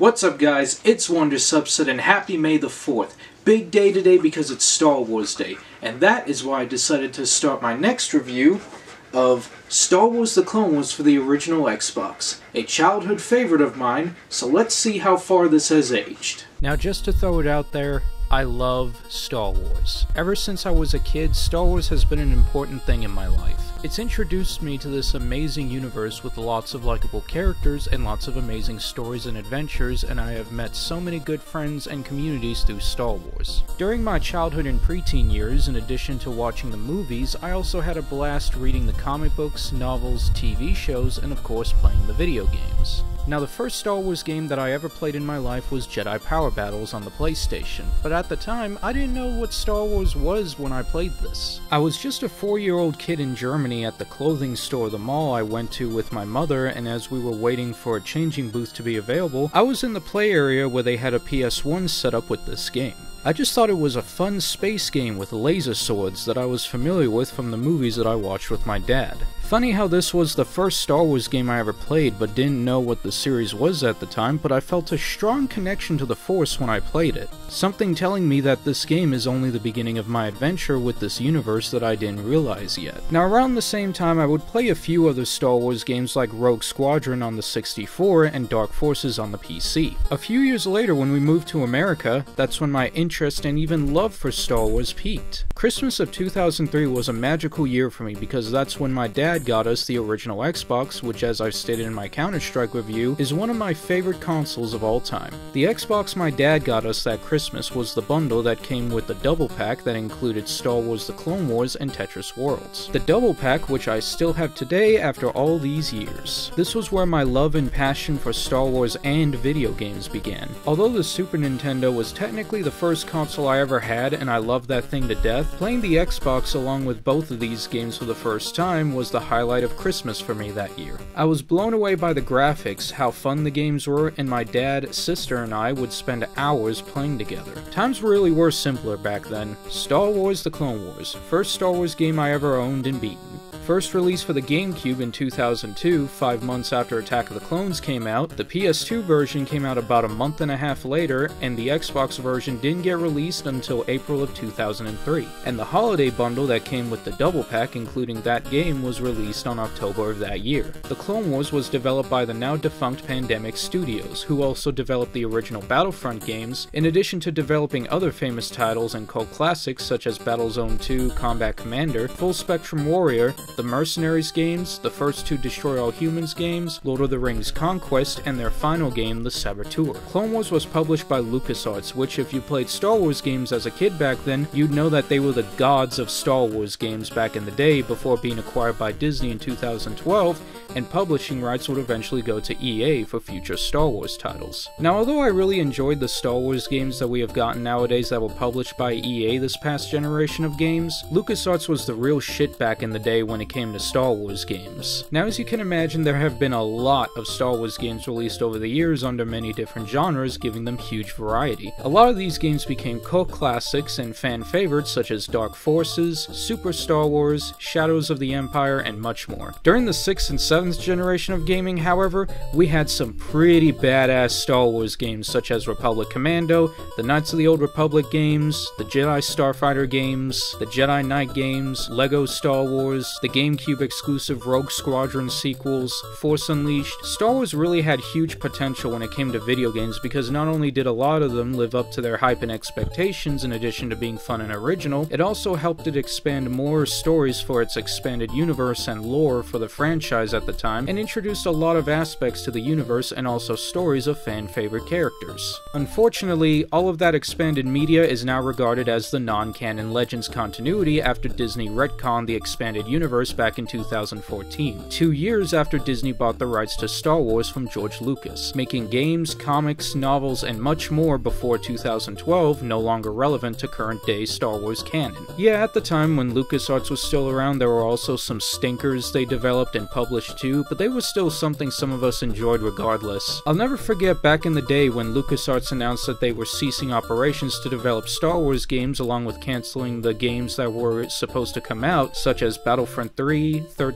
What's up guys, it's Wonder Subset and happy May the 4th. Big day today because it's Star Wars Day, and that is why I decided to start my next review of Star Wars The Clone Wars for the original Xbox. A childhood favorite of mine, so let's see how far this has aged. Now just to throw it out there, I love Star Wars. Ever since I was a kid, Star Wars has been an important thing in my life. It's introduced me to this amazing universe with lots of likable characters and lots of amazing stories and adventures, and I have met so many good friends and communities through Star Wars. During my childhood and preteen years, in addition to watching the movies, I also had a blast reading the comic books, novels, TV shows, and of course playing the video games. Now, the first Star Wars game that I ever played in my life was Jedi Power Battles on the PlayStation, but at the time, I didn't know what Star Wars was when I played this. I was just a 4-year-old kid in Germany at the clothing store, the mall I went to with my mother, and as we were waiting for a changing booth to be available, I was in the play area where they had a PS1 set up with this game. I just thought it was a fun space game with laser swords that I was familiar with from the movies that I watched with my dad. Funny how this was the first Star Wars game I ever played, but didn't know what the series was at the time, but I felt a strong connection to the Force when I played it. Something telling me that this game is only the beginning of my adventure with this universe that I didn't realize yet. Now around the same time I would play a few other Star Wars games like Rogue Squadron on the 64 and Dark Forces on the PC. A few years later when we moved to America, that's when my interest and even love for Star Wars peaked. Christmas of 2003 was a magical year for me because that's when my dad got us the original Xbox, which as I've stated in my Counter-Strike review, is one of my favorite consoles of all time. The Xbox my dad got us that Christmas was the bundle that came with the double pack that included Star Wars The Clone Wars and Tetris Worlds. The double pack, which I still have today after all these years. This was where my love and passion for Star Wars and video games began. Although the Super Nintendo was technically the first console I ever had and I loved that thing to death, playing the Xbox along with both of these games for the first time was the highlight of Christmas for me that year. I was blown away by the graphics, how fun the games were, and my dad, sister, and I would spend hours playing together. Times really were simpler back then. Star Wars The Clone Wars, first Star Wars game I ever owned and beaten. First released for the GameCube in 2002, 5 months after Attack of the Clones came out, the PS2 version came out about a month and a half later, and the Xbox version didn't get released until April of 2003. And the holiday bundle that came with the double pack, including that game, was released on October of that year. The Clone Wars was developed by the now defunct Pandemic Studios, who also developed the original Battlefront games, in addition to developing other famous titles and cult classics such as Battlezone 2, Combat Commander, Full Spectrum Warrior, the Mercenaries games, the first 2 Destroy All Humans games, Lord of the Rings Conquest, and their final game, The Saboteur. Clone Wars was published by LucasArts, which if you played Star Wars games as a kid back then, you'd know that they were the gods of Star Wars games back in the day before being acquired by Disney in 2012, and publishing rights would eventually go to EA for future Star Wars titles. Now although I really enjoyed the Star Wars games that we have gotten nowadays that were published by EA this past generation of games, LucasArts was the real shit back in the day when it came to Star Wars games. Now as you can imagine, there have been a lot of Star Wars games released over the years under many different genres, giving them huge variety. A lot of these games became cult classics and fan favorites such as Dark Forces, Super Star Wars, Shadows of the Empire, and much more. During the 6th and 7th generation of gaming, however, we had some pretty badass Star Wars games such as Republic Commando, the Knights of the Old Republic games, the Jedi Starfighter games, the Jedi Knight games, Lego Star Wars, the GameCube exclusive Rogue Squadron sequels, Force Unleashed. Star Wars really had huge potential when it came to video games because not only did a lot of them live up to their hype and expectations in addition to being fun and original, it also helped it expand more stories for its expanded universe and lore for the franchise at the time, and introduced a lot of aspects to the universe and also stories of fan-favorite characters. Unfortunately, all of that expanded media is now regarded as the non-canon Legends continuity after Disney retconned the expanded universe back in 2014, 2 years after Disney bought the rights to Star Wars from George Lucas, making games, comics, novels, and much more before 2012 no longer relevant to current-day Star Wars canon. Yeah, at the time when LucasArts was still around, there were also some stinkers they developed and published too, but they were still something some of us enjoyed regardless. I'll never forget back in the day when LucasArts announced that they were ceasing operations to develop Star Wars games along with canceling the games that were supposed to come out, such as Battlefront 3,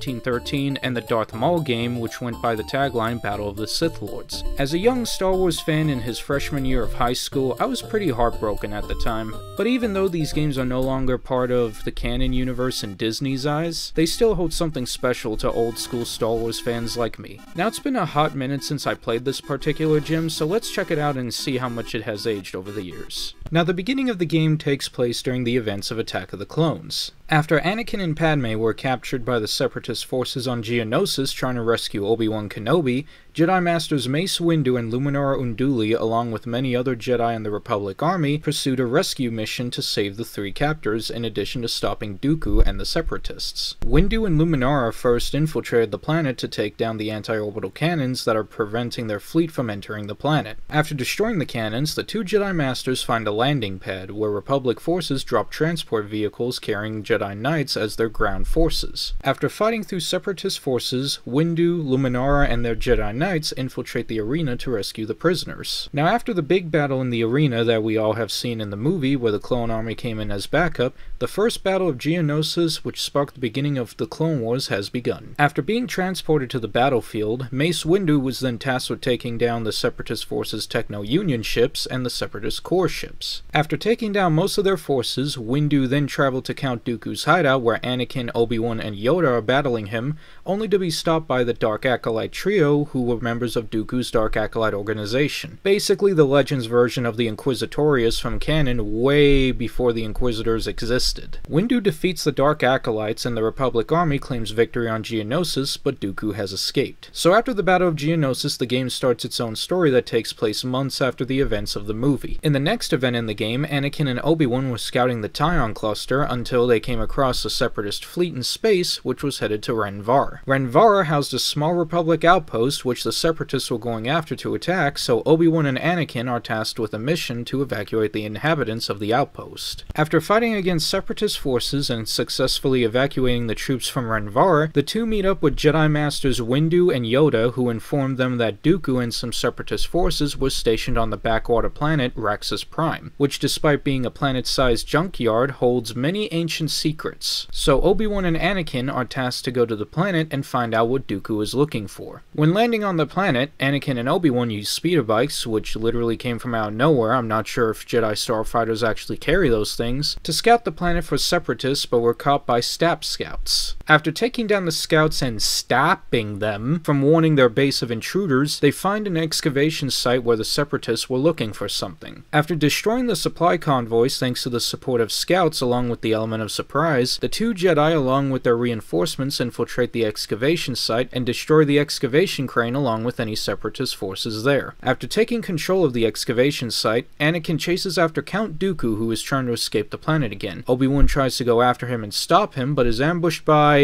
1313, and the Darth Maul game, which went by the tagline Battle of the Sith Lords. As a young Star Wars fan in his freshman year of high school, I was pretty heartbroken at the time. But even though these games are no longer part of the canon universe in Disney's eyes, they still hold something special to old school Star Wars fans like me. Now it's been a hot minute since I played this particular gem, so let's check it out and see how much it has aged over the years. Now the beginning of the game takes place during the events of Attack of the Clones. After Anakin and Padme were captured by the Separatist forces on Geonosis trying to rescue Obi-Wan Kenobi, Jedi Masters Mace Windu and Luminara Unduli, along with many other Jedi in the Republic Army, pursued a rescue mission to save the three captors, in addition to stopping Dooku and the Separatists. Windu and Luminara first infiltrated the planet to take down the anti-orbital cannons that are preventing their fleet from entering the planet. After destroying the cannons, the two Jedi Masters find a landing pad, where Republic forces drop transport vehicles carrying Jedi Knights as their ground forces. After fighting through Separatist forces, Windu, Luminara, and their Jedi Knights infiltrate the arena to rescue the prisoners. Now after the big battle in the arena that we all have seen in the movie where the Clone Army came in as backup, the first battle of Geonosis, which sparked the beginning of the Clone Wars, has begun. After being transported to the battlefield, Mace Windu was then tasked with taking down the Separatist forces' Techno-Union ships and the Separatist core ships. After taking down most of their forces, Windu then traveled to Count Dooku's hideout where Anakin, Obi-Wan, and Yoda are battling him, only to be stopped by the Dark Acolyte trio, who were members of Dooku's Dark Acolyte organization. Basically the Legends version of the Inquisitorius from canon way before the Inquisitors existed. Windu defeats the Dark Acolytes and the Republic Army claims victory on Geonosis, but Dooku has escaped. So after the Battle of Geonosis, the game starts its own story that takes place months after the events of the movie. In the next event in the game, Anakin and Obi-Wan were scouting the Tyon cluster until they came across a Separatist fleet in space, which was headed to Renvar. Renvar housed a small Republic outpost which the Separatists were going after to attack, so Obi-Wan and Anakin are tasked with a mission to evacuate the inhabitants of the outpost. After fighting against Separatist forces and successfully evacuating the troops from Renvar, the two meet up with Jedi Masters Windu and Yoda, who inform them that Dooku and some Separatist forces were stationed on the backwater planet Raxus Prime, which despite being a planet-sized junkyard holds many ancient secrets. So Obi-Wan and Anakin are tasked to go to the planet and find out what Dooku is looking for. When landing on the planet, Anakin and Obi-Wan use speeder bikes, which literally came from out of nowhere, I'm not sure if Jedi starfighters actually carry those things, to scout the planet for Separatists, but were caught by STAP scouts. After taking down the scouts and stopping them from warning their base of intruders, they find an excavation site where the Separatists were looking for something. After destroying the supply convoys thanks to the support of scouts along with the element of surprise, the two Jedi along with their reinforcements infiltrate the excavation site and destroy the excavation crane along with any Separatist forces there. After taking control of the excavation site, Anakin chases after Count Dooku, who is trying to escape the planet again. Obi-Wan tries to go after him and stop him, but is ambushed by...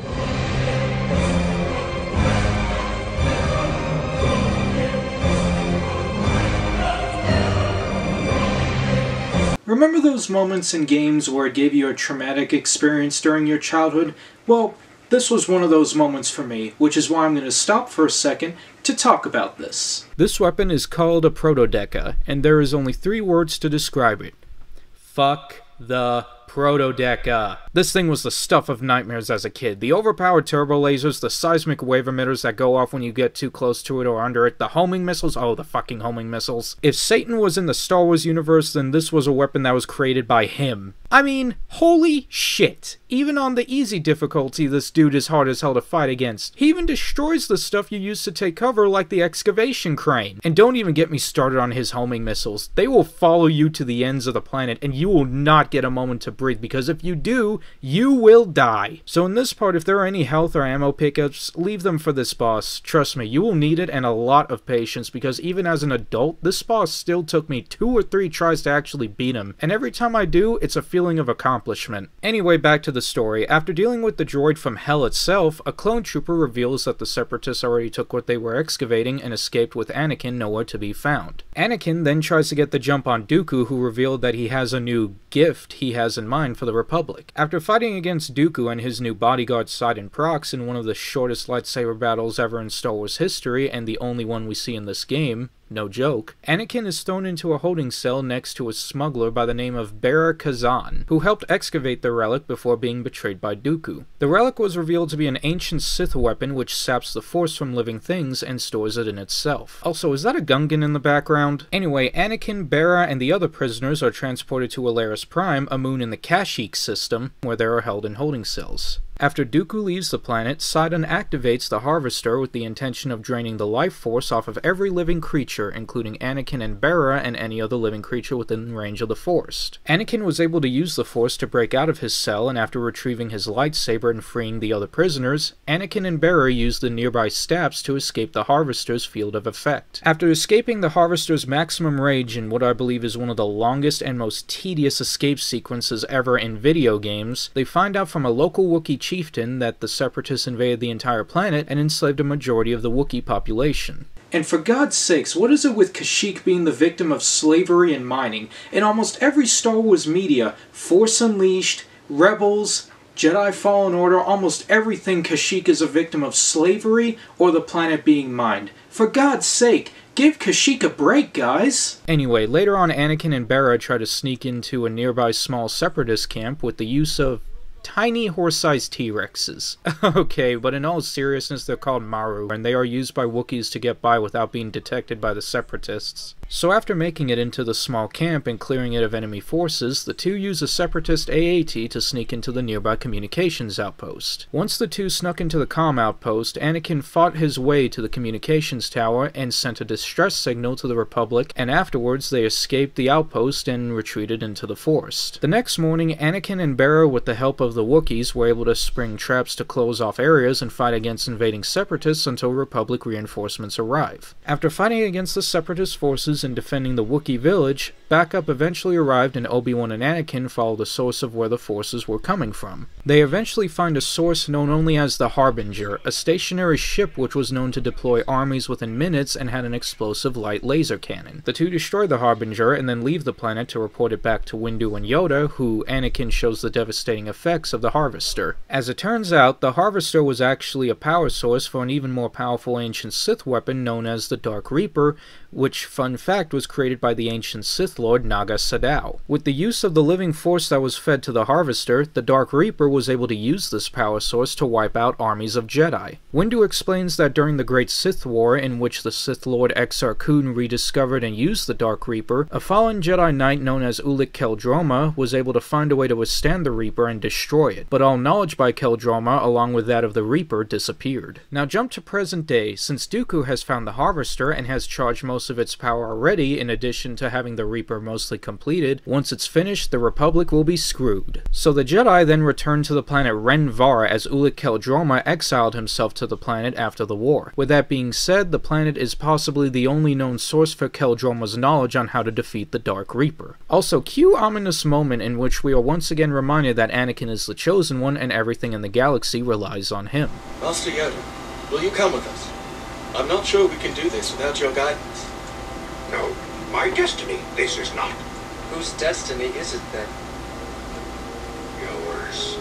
Remember those moments in games where it gave you a traumatic experience during your childhood? Well, this was one of those moments for me, which is why I'm going to stop for a second to talk about this. This weapon is called a Protodeca, and there is only 3 words to describe it. Fuck the Protodeca. This thing was the stuff of nightmares as a kid. The overpowered turbo lasers, the seismic wave emitters that go off when you get too close to it or under it, the homing missiles, oh, the fucking homing missiles. If Satan was in the Star Wars universe, then this was a weapon that was created by him. I mean, holy shit. Even on the easy difficulty, this dude is hard as hell to fight against. He even destroys the stuff you use to take cover, like the excavation crane. And don't even get me started on his homing missiles. They will follow you to the ends of the planet, and you will not get a moment to breathe, because if you do, you will die. So in this part, if there are any health or ammo pickups, leave them for this boss. Trust me, you will need it and a lot of patience, because even as an adult, this boss still took me 2 or 3 tries to actually beat him. And every time I do, it's a feeling feeling of accomplishment. Anyway, back to the story. After dealing with the droid from Hell itself, a clone trooper reveals that the Separatists already took what they were excavating and escaped with Anakin nowhere to be found. Anakin then tries to get the jump on Dooku, who revealed that he has a new gift he has in mind for the Republic. After fighting against Dooku and his new bodyguard Sidon Prox in one of the shortest lightsaber battles ever in Star Wars history, and the only one we see in this game, no joke, Anakin is thrown into a holding cell next to a smuggler by the name of Bera Kazan, who helped excavate the relic before being betrayed by Dooku. The relic was revealed to be an ancient Sith weapon which saps the Force from living things and stores it in itself. Also, is that a Gungan in the background? Anyway, Anakin, Bera, and the other prisoners are transported to Alaris Prime, a moon in the Kashyyyk system, where they are held in holding cells. After Dooku leaves the planet, Sidon activates the Harvester with the intention of draining the life force off of every living creature, including Anakin and Bera and any other living creature within range of the Force. Anakin was able to use the Force to break out of his cell, and after retrieving his lightsaber and freeing the other prisoners, Anakin and Bera used the nearby steps to escape the Harvester's field of effect. After escaping the Harvester's maximum rage in what I believe is one of the longest and most tedious escape sequences ever in video games, they find out from a local Wookiee chieftain that the Separatists invaded the entire planet and enslaved a majority of the Wookiee population. And for God's sakes, what is it with Kashyyyk being the victim of slavery and mining? In almost every Star Wars media, Force Unleashed, Rebels, Jedi Fallen Order, almost everything, Kashyyyk is a victim of slavery or the planet being mined. For God's sake, give Kashyyyk a break, guys! Anyway, later on Anakin and Bera try to sneak into a nearby small Separatist camp with the use of tiny horse-sized T-Rexes. Okay, but in all seriousness, they're called Maru, and they are used by Wookiees to get by without being detected by the Separatists. So after making it into the small camp and clearing it of enemy forces, the two use a Separatist AAT to sneak into the nearby communications outpost. Once the two snuck into the comm outpost, Anakin fought his way to the communications tower and sent a distress signal to the Republic, and afterwards they escaped the outpost and retreated into the forest. The next morning, Anakin and Bera, with the help of the Wookiees, were able to spring traps to close off areas and fight against invading Separatists until Republic reinforcements arrive. After fighting against the Separatist forces and defending the Wookiee village, backup eventually arrived and Obi-Wan and Anakin follow the source of where the forces were coming from. They eventually find a source known only as the Harbinger, a stationary ship which was known to deploy armies within minutes and had an explosive light laser cannon. The two destroy the Harbinger and then leave the planet to report it back to Windu and Yoda, who Anakin shows the devastating effects of the Harvester. As it turns out, the Harvester was actually a power source for an even more powerful ancient Sith weapon known as the Dark Reaper, which, fun fact, was created by the ancient Sith Lord Naga Sadow. With the use of the living force that was fed to the Harvester, the Dark Reaper was able to use this power source to wipe out armies of Jedi. Windu explains that during the Great Sith War, in which the Sith Lord Exar Kun rediscovered and used the Dark Reaper, a fallen Jedi Knight known as Ulic Qel-Droma was able to find a way to withstand the Reaper and destroy it, but all knowledge by Qel-Droma, along with that of the Reaper, disappeared. Now jump to present day, since Dooku has found the Harvester and has charged most of its power already, in addition to having the Reaper mostly completed. Once it's finished, the Republic will be screwed. So the Jedi then return to the planet Ren Var as Ulic Qel-Droma exiled himself to the planet after the war. With that being said, the planet is possibly the only known source for Qel-Droma's knowledge on how to defeat the Dark Reaper. Also, cue ominous moment in which we are once again reminded that Anakin is the Chosen One and everything in the galaxy relies on him. Master Yoda, will you come with us? I'm not sure we can do this without your guidance. No, my destiny, this is not. Whose destiny is it then? Yours.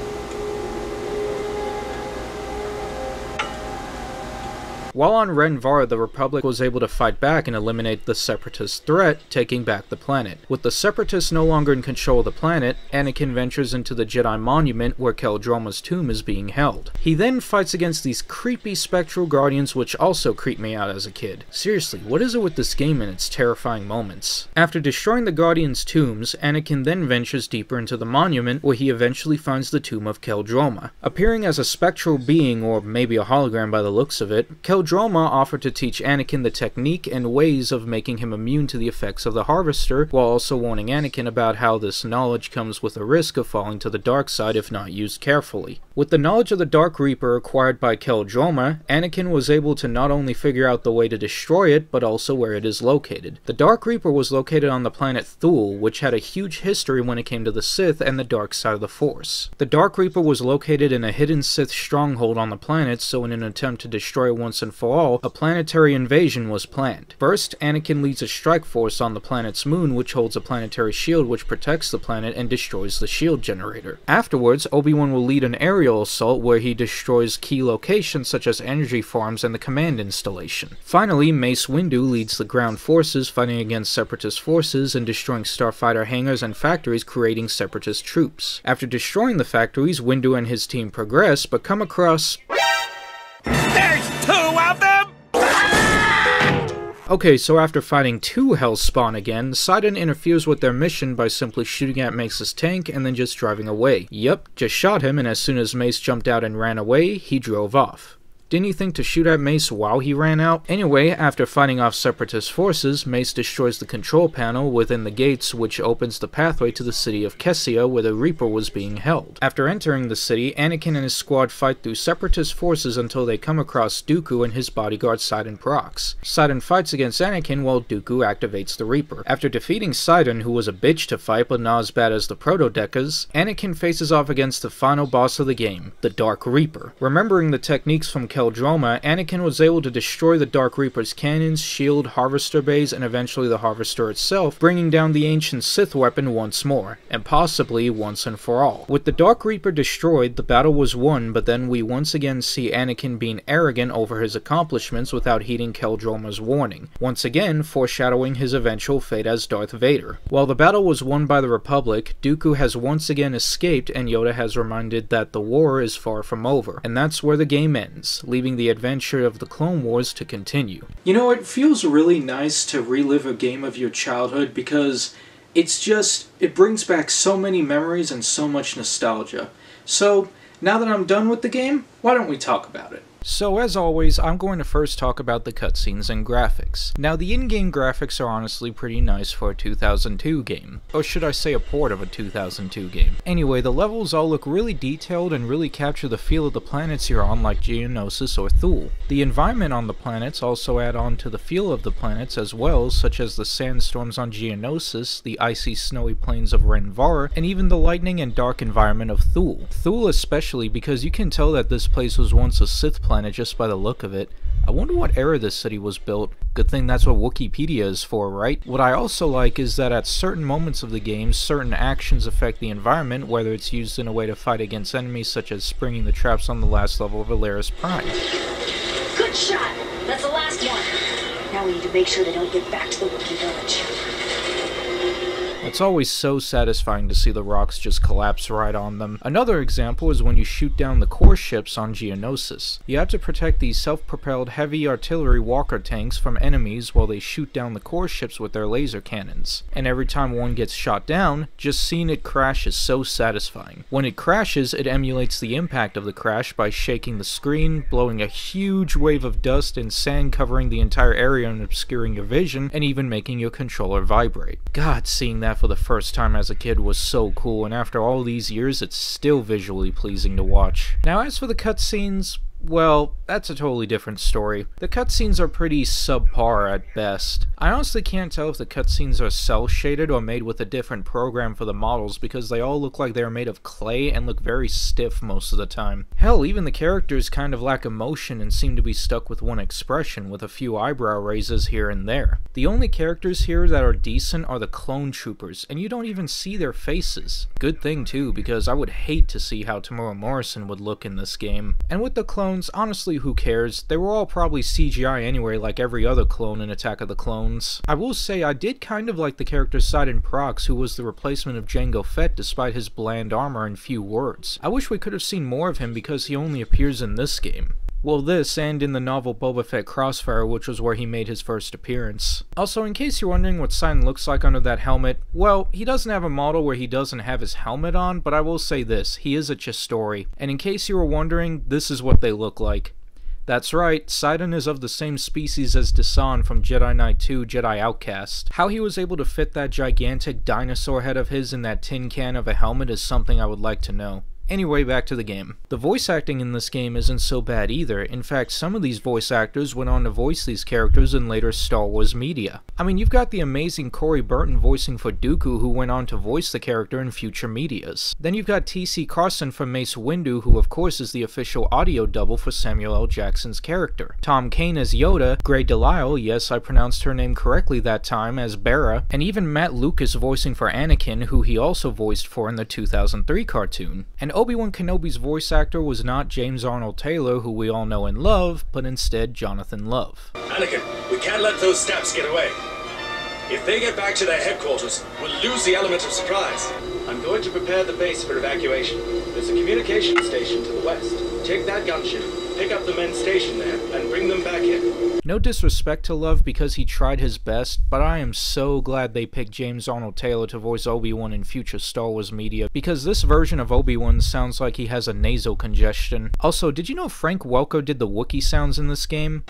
While on Ren Var, the Republic was able to fight back and eliminate the Separatist threat, taking back the planet. With the Separatists no longer in control of the planet, Anakin ventures into the Jedi Monument where Qel-Droma's tomb is being held. He then fights against these creepy spectral guardians which also creeped me out as a kid. Seriously, what is it with this game and its terrifying moments? After destroying the guardians' tombs, Anakin then ventures deeper into the monument where he eventually finds the tomb of Qel-Droma. Appearing as a spectral being, or maybe a hologram by the looks of it, Qel-Droma Keldroma offered to teach Anakin the technique and ways of making him immune to the effects of the Harvester, while also warning Anakin about how this knowledge comes with a risk of falling to the dark side if not used carefully. With the knowledge of the Dark Reaper acquired by Keldroma, Anakin was able to not only figure out the way to destroy it, but also where it is located. The Dark Reaper was located on the planet Thule, which had a huge history when it came to the Sith and the dark side of the Force. The Dark Reaper was located in a hidden Sith stronghold on the planet, so in an attempt to destroy it once and for all, a planetary invasion was planned. First, Anakin leads a strike force on the planet's moon, which holds a planetary shield which protects the planet and destroys the shield generator. Afterwards, Obi-Wan will lead an aerial assault where he destroys key locations such as energy farms and the command installation. Finally, Mace Windu leads the ground forces fighting against Separatist forces and destroying starfighter hangars and factories, creating Separatist troops. After destroying the factories, Windu and his team progress, but come across... There's 2 of them! Okay, so after fighting 2 Hellspawn again, Sidon interferes with their mission by simply shooting at Mace's tank and then just driving away. Yep, just shot him, and as soon as Mace jumped out and ran away, he drove off. Didn't he think to shoot at Mace while he ran out? Anyway, after fighting off Separatist forces, Mace destroys the control panel within the gates, which opens the pathway to the city of Kessia, where the Reaper was being held. After entering the city, Anakin and his squad fight through Separatist forces until they come across Dooku and his bodyguard Sidon Prox. Sidon fights against Anakin while Dooku activates the Reaper. After defeating Sidon, who was a bitch to fight but not as bad as the Proto-Dekas, Anakin faces off against the final boss of the game, the Dark Reaper. Remembering the techniques from Keldroma, Anakin was able to destroy the Dark Reaper's cannons, shield, harvester bays, and eventually the harvester itself, bringing down the ancient Sith weapon once more, and possibly once and for all. With the Dark Reaper destroyed, the battle was won, but then we once again see Anakin being arrogant over his accomplishments without heeding Keldroma's warning, once again foreshadowing his eventual fate as Darth Vader. While the battle was won by the Republic, Dooku has once again escaped, and Yoda has reminded that the war is far from over, and that's where the game ends, leaving the adventure of the Clone Wars to continue. You know, it feels really nice to relive a game of your childhood because it brings back so many memories and so much nostalgia. So, now that I'm done with the game, why don't we talk about it? So as always, I'm going to first talk about the cutscenes and graphics. Now the in-game graphics are honestly pretty nice for a 2002 game. Or should I say a port of a 2002 game. Anyway, the levels all look really detailed and really capture the feel of the planets you're on, like Geonosis or Thule. The environment on the planets also add on to the feel of the planets as well, such as the sandstorms on Geonosis, the icy snowy plains of Renvar, and even the lightning and dark environment of Thule. Thule especially because you can tell that this place was once a Sith planet just by the look of it. I wonder what era this city was built. Good thing that's what Wikipedia is for, right? What I also like is that at certain moments of the game, certain actions affect the environment, whether it's used in a way to fight against enemies such as springing the traps on the last level of Valeris Prime. Good shot! That's the last one! Now we need to make sure they don't get back to the Wookiee village. It's always so satisfying to see the rocks just collapse right on them. Another example is when you shoot down the core ships on Geonosis. You have to protect these self-propelled heavy artillery walker tanks from enemies while they shoot down the core ships with their laser cannons. And every time one gets shot down, just seeing it crash is so satisfying. When it crashes, it emulates the impact of the crash by shaking the screen, blowing a huge wave of dust and sand covering the entire area and obscuring your vision, and even making your controller vibrate. God, seeing that for the first time as a kid was so cool, and after all these years, it's still visually pleasing to watch. Now, as for the cutscenes, well, that's a totally different story. The cutscenes are pretty subpar at best. I honestly can't tell if the cutscenes are cel-shaded or made with a different program for the models because they all look like they are made of clay and look very stiff most of the time. Hell, even the characters kind of lack emotion and seem to be stuck with one expression, with a few eyebrow raises here and there. The only characters here that are decent are the clone troopers, and you don't even see their faces. Good thing too, because I would hate to see how Temuera Morrison would look in this game. And with the clones, honestly, who cares? They were all probably CGI anyway, like every other clone in Attack of the Clones. I will say I did kind of like the character Sidon Prox, who was the replacement of Jango Fett despite his bland armor and few words. I wish we could have seen more of him because he only appears in this game. Well, this, and in the novel Boba Fett Crossfire, which was where he made his first appearance. Also, in case you're wondering what Sidon looks like under that helmet, well, he doesn't have a model where he doesn't have his helmet on, but I will say this, he is a Chistori. And in case you were wondering, this is what they look like. That's right, Sidon is of the same species as Dasan from Jedi Knight 2 Jedi Outcast. How he was able to fit that gigantic dinosaur head of his in that tin can of a helmet is something I would like to know. Anyway, back to the game. The voice acting in this game isn't so bad either. In fact, some of these voice actors went on to voice these characters in later Star Wars media. I mean, you've got the amazing Corey Burton voicing for Dooku, who went on to voice the character in future medias. Then you've got T.C. Carson from Mace Windu, who of course is the official audio double for Samuel L. Jackson's character. Tom Kane as Yoda, Grey DeLisle, yes, I pronounced her name correctly that time, as Barra, and even Matt Lucas voicing for Anakin, who he also voiced for in the 2003 cartoon. And Obi-Wan Kenobi's voice actor was not James Arnold Taylor, who we all know and love, but instead Jonathan Love. Anakin, we can't let those stabs get away. If they get back to their headquarters, we'll lose the element of surprise. I'm going to prepare the base for evacuation. There's a communication station to the west. Take that gunship, pick up the men stationed there, and bring them back in. No disrespect to Love because he tried his best, but I am so glad they picked James Arnold Taylor to voice Obi-Wan in future Star Wars media, because this version of Obi-Wan sounds like he has a nasal congestion. Also, did you know Frank Welker did the Wookiee sounds in this game?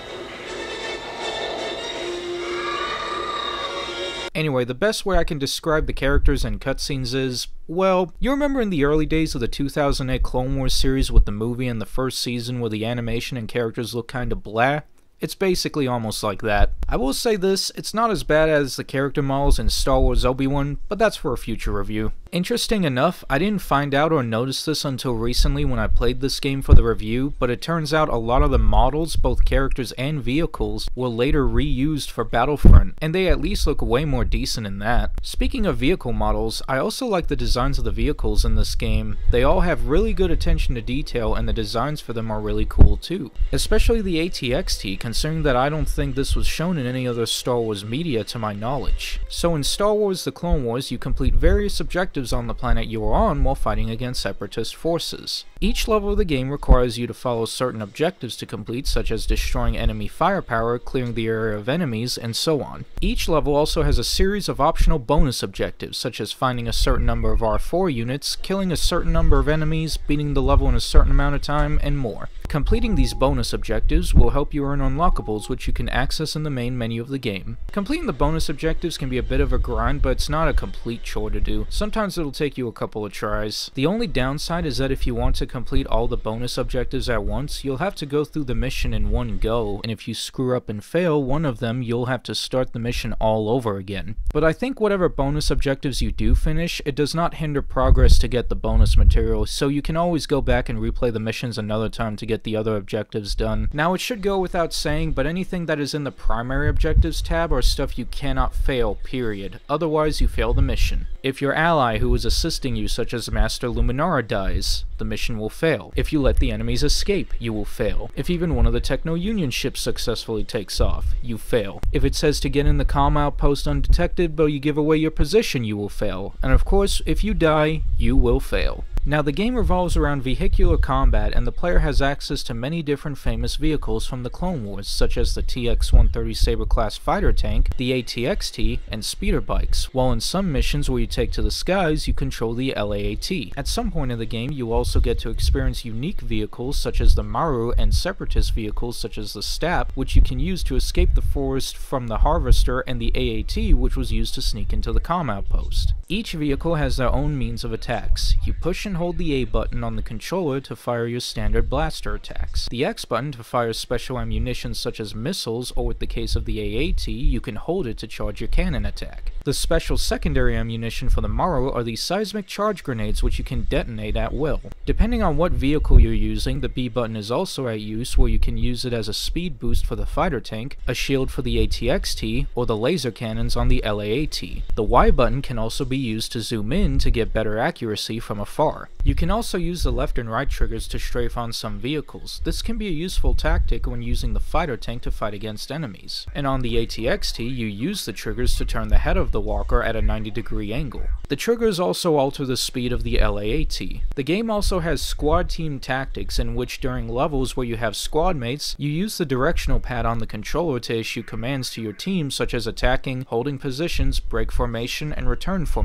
Anyway, the best way I can describe the characters and cutscenes is, well, you remember in the early days of the 2008 Clone Wars series with the movie and the first season where the animation and characters look kinda blah? It's basically almost like that. I will say this, it's not as bad as the character models in Star Wars Obi-Wan, but that's for a future review. Interesting enough, I didn't find out or notice this until recently when I played this game for the review, but it turns out a lot of the models, both characters and vehicles, were later reused for Battlefront, and they at least look way more decent in that. Speaking of vehicle models, I also like the designs of the vehicles in this game. They all have really good attention to detail, and the designs for them are really cool too. Especially the AT-XT, considering that I don't think this was shown in any other Star Wars media to my knowledge. So in Star Wars The Clone Wars, you complete various objectives on the planet you are on while fighting against Separatist forces. Each level of the game requires you to follow certain objectives to complete, such as destroying enemy firepower, clearing the area of enemies, and so on. Each level also has a series of optional bonus objectives, such as finding a certain number of R4 units, killing a certain number of enemies, beating the level in a certain amount of time, and more. Completing these bonus objectives will help you earn unlockables, which you can access in the main menu of the game. Completing the bonus objectives can be a bit of a grind, but it's not a complete chore to do. Sometimes it'll take you a couple of tries. The only downside is that if you want to complete all the bonus objectives at once, you'll have to go through the mission in one go, and if you screw up and fail one of them, you'll have to start the mission all over again. But I think whatever bonus objectives you do finish, it does not hinder progress to get the bonus material, so you can always go back and replay the missions another time to get the other objectives done. Now, it should go without saying, but anything that is in the primary objectives tab are stuff you cannot fail, period. Otherwise, you fail the mission. If your ally who is assisting you, such as Master Luminara, dies, the mission will fail. If you let the enemies escape, you will fail. If even one of the Techno-Union ships successfully takes off, you fail. If it says to get in the comm outpost undetected but you give away your position, you will fail. And of course, if you die, you will fail. Now, the game revolves around vehicular combat, and the player has access to many different famous vehicles from the Clone Wars, such as the TX-130 Saber-class fighter tank, the AT-XT, and speeder bikes, while in some missions where you take to the skies, you control the LAAT. At some point in the game, you also get to experience unique vehicles such as the Maru, and separatist vehicles such as the STAP, which you can use to escape the forest from the Harvester, and the AAT, which was used to sneak into the comm outpost. Each vehicle has their own means of attacks. You push and hold the A button on the controller to fire your standard blaster attacks. The X button to fire special ammunition such as missiles, or with the case of the AAT, you can hold it to charge your cannon attack. The special secondary ammunition for the Maru are the seismic charge grenades, which you can detonate at will. Depending on what vehicle you're using, the B button is also at use, where you can use it as a speed boost for the fighter tank, a shield for the AT-XT, or the laser cannons on the LAAT. The Y button can also be used to zoom in to get better accuracy from afar. You can also use the left and right triggers to strafe on some vehicles. This can be a useful tactic when using the fighter tank to fight against enemies. And on the AT-XT, you use the triggers to turn the head of the walker at a 90-degree angle. The triggers also alter the speed of the LAAT. The game also has squad team tactics, in which during levels where you have squad mates, you use the directional pad on the controller to issue commands to your team, such as attacking, holding positions, break formation, and return formation.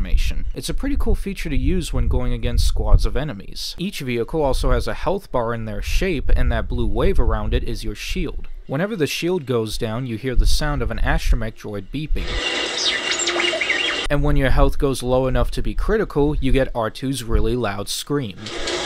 animation. It's a pretty cool feature to use when going against squads of enemies. Each vehicle also has a health bar in their shape, and that blue wave around it is your shield. Whenever the shield goes down, you hear the sound of an astromech droid beeping. And when your health goes low enough to be critical, you get R2's really loud scream.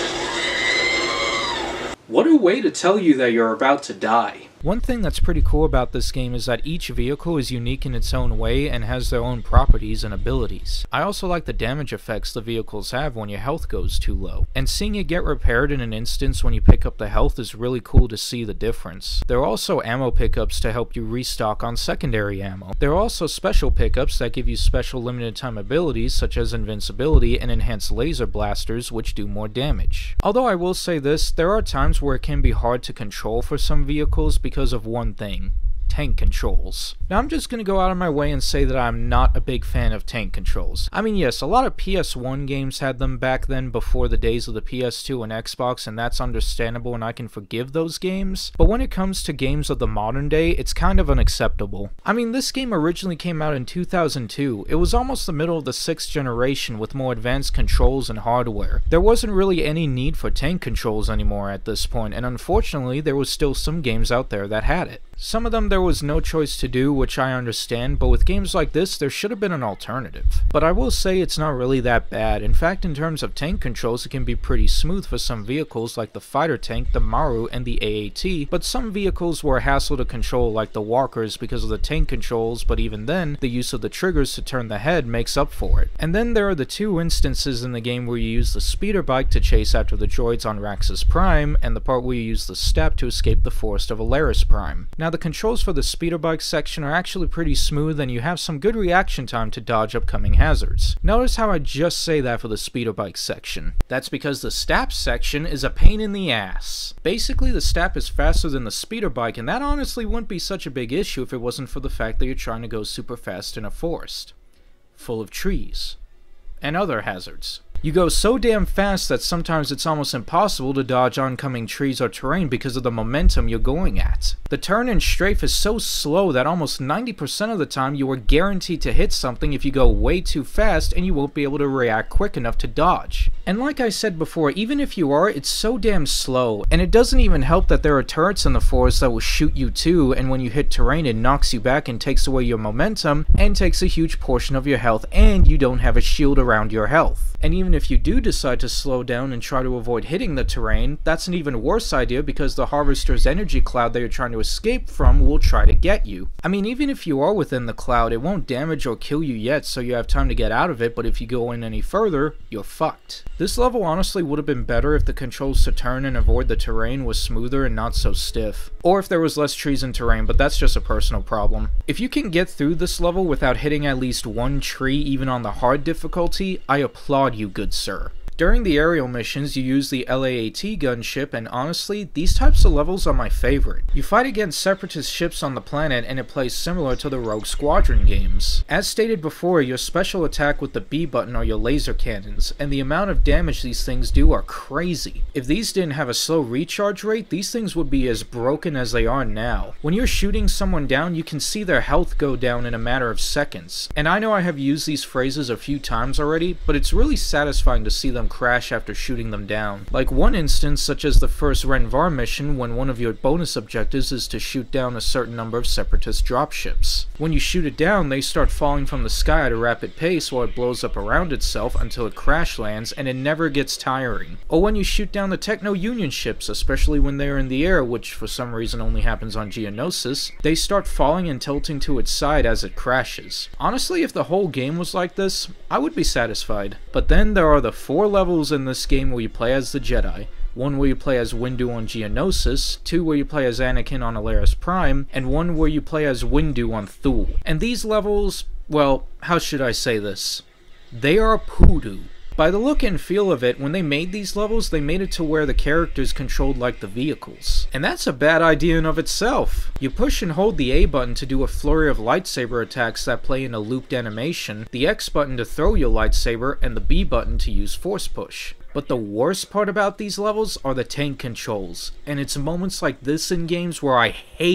What a way to tell you that you're about to die. One thing that's pretty cool about this game is that each vehicle is unique in its own way and has their own properties and abilities. I also like the damage effects the vehicles have when your health goes too low, and seeing it get repaired in an instance when you pick up the health is really cool to see the difference. There are also ammo pickups to help you restock on secondary ammo. There are also special pickups that give you special limited time abilities such as invincibility and enhanced laser blasters which do more damage. Although I will say this, there are times where it can be hard to control for some vehicles because of one thing: tank controls. Now I'm just gonna go out of my way and say that I'm not a big fan of tank controls. I mean, yes, a lot of PS1 games had them back then before the days of the PS2 and Xbox, and that's understandable and I can forgive those games, but when it comes to games of the modern day, it's kind of unacceptable. I mean, this game originally came out in 2002. It was almost the middle of the 6th generation with more advanced controls and hardware. There wasn't really any need for tank controls anymore at this point, and unfortunately there was still some games out there that had it. Some of them there was no choice to do, which I understand, but with games like this, there should have been an alternative. But I will say it's not really that bad. In fact, in terms of tank controls, it can be pretty smooth for some vehicles like the fighter tank, the Maru, and the AAT, but some vehicles were a hassle to control like the walkers because of the tank controls, but even then, the use of the triggers to turn the head makes up for it. And then there are the two instances in the game where you use the speeder bike to chase after the droids on Raxus Prime, and the part where you use the step to escape the forest of Alaris Prime. Now the controls for the speeder bike section are actually pretty smooth and you have some good reaction time to dodge upcoming hazards. Notice how I just say that for the speeder bike section. That's because the stap section is a pain in the ass. Basically, the stap is faster than the speeder bike, and that honestly wouldn't be such a big issue if it wasn't for the fact that you're trying to go super fast in a forest full of trees and other hazards. You go so damn fast that sometimes it's almost impossible to dodge oncoming trees or terrain because of the momentum you're going at. The turn and strafe is so slow that almost 90% of the time you are guaranteed to hit something if you go way too fast, and you won't be able to react quick enough to dodge. And like I said before, even if you are, it's so damn slow, and it doesn't even help that there are turrets in the forest that will shoot you too, and when you hit terrain it knocks you back and takes away your momentum, and takes a huge portion of your health, and you don't have a shield around your health. And even if you do decide to slow down and try to avoid hitting the terrain, that's an even worse idea because the Harvester's energy cloud that you're trying to escape from will try to get you. I mean, even if you are within the cloud, it won't damage or kill you yet, so you have time to get out of it, but if you go in any further, you're fucked. This level honestly would have been better if the controls to turn and avoid the terrain was smoother and not so stiff. Or if there was less trees and terrain, but that's just a personal problem. If you can get through this level without hitting at least one tree even on the hard difficulty, I applaud you, good sir. During the aerial missions, you use the LAAT gunship, and honestly, these types of levels are my favorite. You fight against separatist ships on the planet, and it plays similar to the Rogue Squadron games. As stated before, your special attack with the B button are your laser cannons, and the amount of damage these things do are crazy. If these didn't have a slow recharge rate, these things would be as broken as they are now. When you're shooting someone down, you can see their health go down in a matter of seconds. And I know I have used these phrases a few times already, but it's really satisfying to see them crash after shooting them down. Like one instance, such as the first Renvar mission, when one of your bonus objectives is to shoot down a certain number of separatist dropships. When you shoot it down, they start falling from the sky at a rapid pace while it blows up around itself until it crash lands, and it never gets tiring. Or when you shoot down the Techno-Union ships, especially when they're in the air, which for some reason only happens on Geonosis, they start falling and tilting to its side as it crashes. Honestly, if the whole game was like this, I would be satisfied. But then there are the 4 levels in this game where you play as the Jedi. 1 where you play as Windu on Geonosis, 2 where you play as Anakin on Alaris Prime, and 1 where you play as Windu on Thule. And these levels, well, how should I say this? They are poodoo. By the look and feel of it, when they made these levels, they made it to where the characters controlled like the vehicles. And that's a bad idea in of itself. You push and hold the A button to do a flurry of lightsaber attacks that play in a looped animation, the X button to throw your lightsaber, and the B button to use force push. But the worst part about these levels are the tank controls, and it's moments like this in games where I hate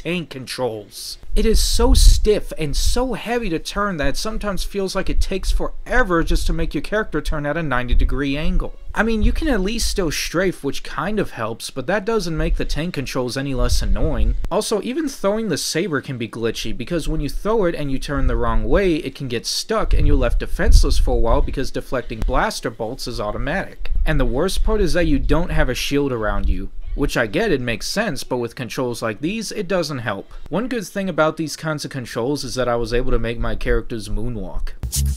tank controls. It is so stiff and so heavy to turn that it sometimes feels like it takes forever just to make your character turn at a 90-degree angle. I mean, you can at least still strafe, which kind of helps, but that doesn't make the tank controls any less annoying. Also, even throwing the saber can be glitchy, because when you throw it and you turn the wrong way, it can get stuck and you're left defenseless for a while because deflecting blaster bolts is automatic. And the worst part is that you don't have a shield around you. Which I get, it makes sense, but with controls like these, it doesn't help. One good thing about these kinds of controls is that I was able to make my characters moonwalk.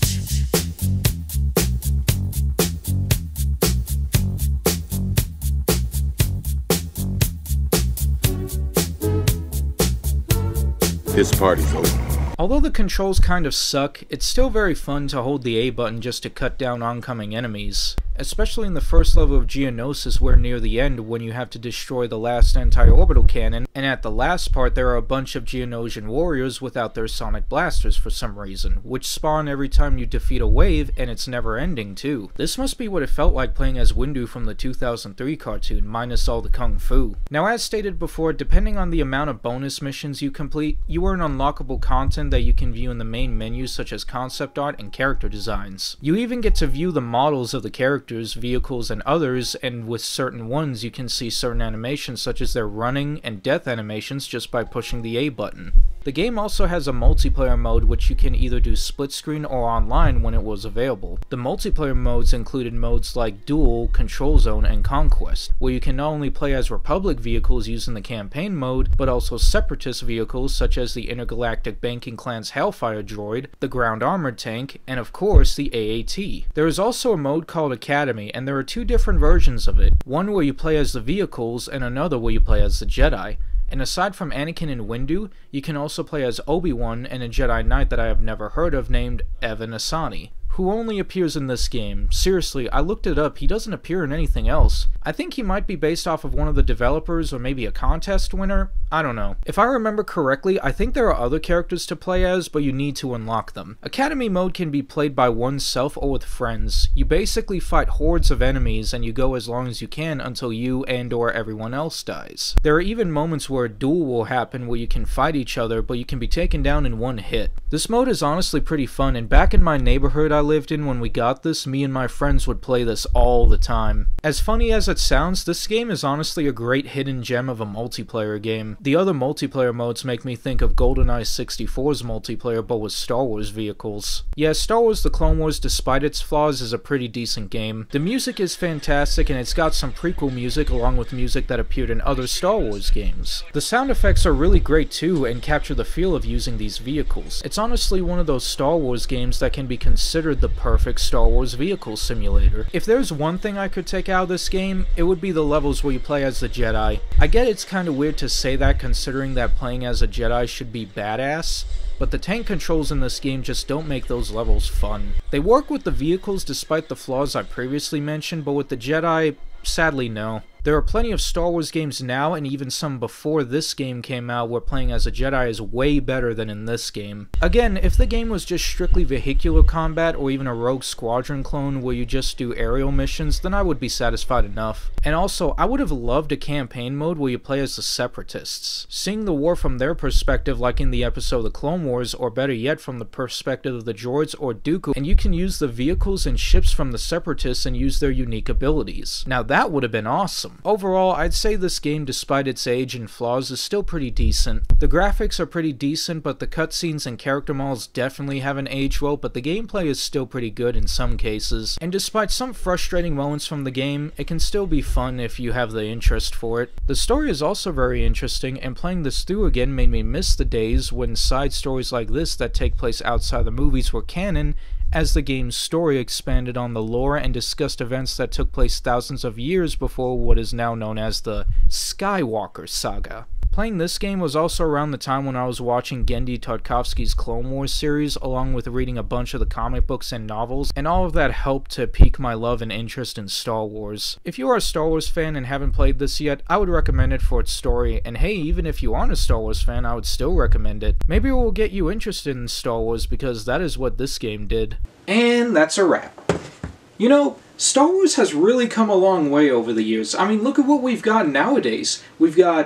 This party's over. Although the controls kind of suck, it's still very fun to hold the A button just to cut down oncoming enemies. Especially in the first level of Geonosis, where near the end when you have to destroy the last anti-orbital cannon, and at the last part there are a bunch of Geonosian warriors without their sonic blasters for some reason, which spawn every time you defeat a wave, and it's never ending too. This must be what it felt like playing as Windu from the 2003 cartoon, minus all the kung fu. Now, as stated before, depending on the amount of bonus missions you complete, you earn unlockable content that you can view in the main menu, such as concept art and character designs. You even get to view the models of the characters, vehicles, and others, and with certain ones you can see certain animations such as their running and death animations just by pushing the A button. The game also has a multiplayer mode which you can either do split screen or online when it was available. The multiplayer modes included modes like Duel, Control Zone, and Conquest, where you can not only play as Republic vehicles using the campaign mode, but also Separatist vehicles such as the Intergalactic Banking Clan's Hellfire droid, the Ground Armored Tank, and of course the AAT. There is also a mode called Academy, and there are two different versions of it, one where you play as the vehicles and another where you play as the Jedi. And aside from Anakin and Windu, you can also play as Obi-Wan and a Jedi Knight that I have never heard of named Evan Asani, who only appears in this game. Seriously, I looked it up, he doesn't appear in anything else. I think he might be based off of one of the developers or maybe a contest winner, I don't know. If I remember correctly, I think there are other characters to play as, but you need to unlock them. Academy mode can be played by oneself or with friends. You basically fight hordes of enemies and you go as long as you can until you and or everyone else dies. There are even moments where a duel will happen where you can fight each other, but you can be taken down in one hit. This mode is honestly pretty fun, and back in my neighborhood I lived in when we got this, me and my friends would play this all the time. As funny as it sounds, this game is honestly a great hidden gem of a multiplayer game. The other multiplayer modes make me think of GoldenEye 64's multiplayer but with Star Wars vehicles. Yeah, Star Wars The Clone Wars, despite its flaws, is a pretty decent game. The music is fantastic and it's got some prequel music along with music that appeared in other Star Wars games. The sound effects are really great too and capture the feel of using these vehicles. It's honestly one of those Star Wars games that can be considered the perfect Star Wars vehicle simulator. If there's one thing I could take out of this game, it would be the levels where you play as the Jedi. I get it's kinda weird to say that considering that playing as a Jedi should be badass, but the tank controls in this game just don't make those levels fun. They work with the vehicles despite the flaws I previously mentioned, but with the Jedi, sadly no. There are plenty of Star Wars games now, and even some before this game came out, where playing as a Jedi is way better than in this game. Again, if the game was just strictly vehicular combat, or even a Rogue Squadron clone where you just do aerial missions, then I would be satisfied enough. And also, I would have loved a campaign mode where you play as the Separatists. Seeing the war from their perspective, like in the episode The Clone Wars, or better yet from the perspective of the droids or Dooku, and you can use the vehicles and ships from the Separatists and use their unique abilities. Now that would have been awesome. Overall, I'd say this game, despite its age and flaws, is still pretty decent. The graphics are pretty decent, but the cutscenes and character models definitely haven't aged well, but the gameplay is still pretty good in some cases. And despite some frustrating moments from the game, it can still be fun if you have the interest for it. The story is also very interesting, and playing this through again made me miss the days when side stories like this that take place outside the movies were canon, as the game's story expanded on the lore and discussed events that took place thousands of years before what is now known as the Skywalker Saga. Playing this game was also around the time when I was watching Genndy Tartakovsky's Clone Wars series, along with reading a bunch of the comic books and novels, and all of that helped to pique my love and interest in Star Wars. If you are a Star Wars fan and haven't played this yet, I would recommend it for its story, and hey, even if you aren't a Star Wars fan, I would still recommend it. Maybe it will get you interested in Star Wars, because that is what this game did. And that's a wrap. You know, Star Wars has really come a long way over the years. I mean, look at what we've got nowadays. We've got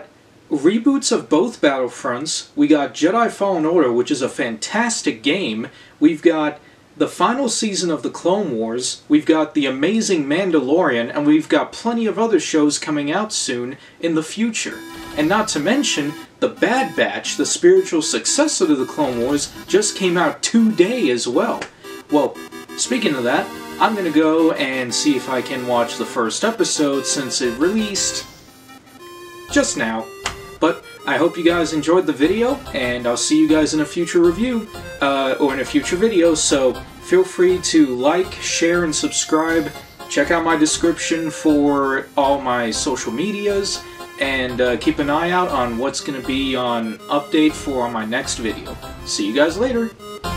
reboots of both Battlefronts. We got Jedi Fallen Order, which is a fantastic game. We've got the final season of the Clone Wars. We've got The Amazing Mandalorian, and we've got plenty of other shows coming out soon in the future. And not to mention, The Bad Batch, the spiritual successor to the Clone Wars, just came out today as well. Well, speaking of that, I'm gonna go and see if I can watch the first episode since it released just now. But I hope you guys enjoyed the video, and I'll see you guys in a future review, or in a future video, so feel free to like, share, and subscribe. Check out my description for all my social medias, and keep an eye out on what's going to be on update for my next video. See you guys later!